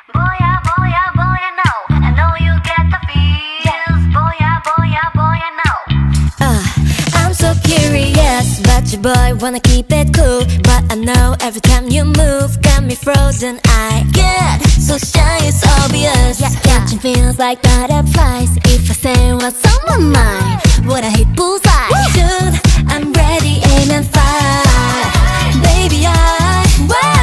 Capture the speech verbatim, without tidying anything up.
Boy, yeah, boy, yeah, boy, I know. I know you get the feels. Boy, yeah, boy, yeah, boy, I know. Uh, I'm so curious, but your boy wanna keep it cool. But I know every time you move, got me frozen. I get so shy, it's obvious. Yeah, catching feels like butterflies. If I say what's on my mind, would I hit bullseye? Dude, I'm ready, aim and fire. Baby, I, wow.